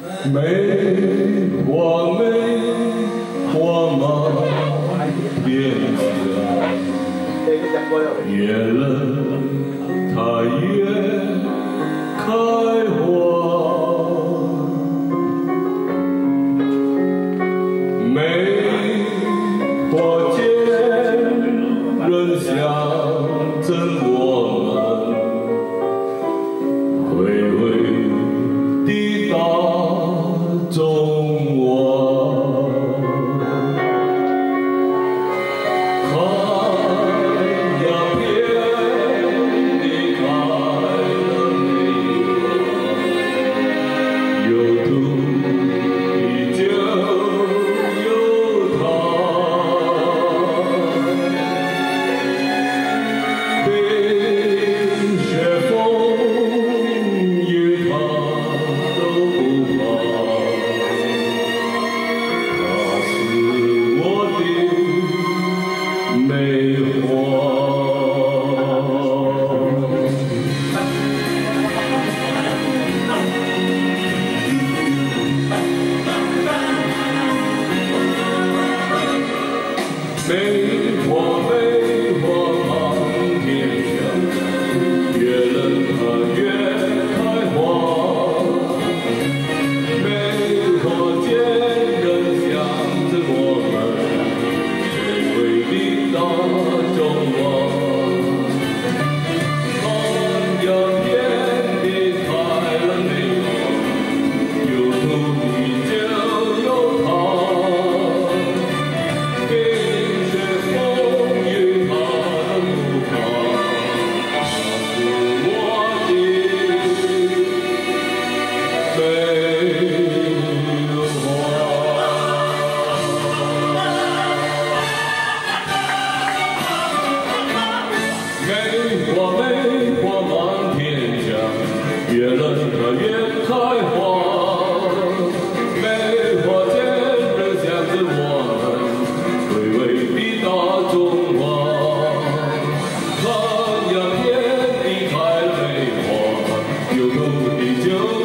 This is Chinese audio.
梅花梅花满天下，越冷它越开花。梅花间人象征我们巍巍的大中华。看呀遍地开了梅花，有土的就有糖，冰雪风雨它都不怕，它是我的梅花。梅花梅花满天下，越冷它越开花。梅花间人象征我们巍巍的大中华。看呀遍地开了梅花，有土地就有糖。梅花梅花满天下，越冷它越开花。梅花间人象征我们巍巍的大中华。看呀遍地开了梅花，有土地就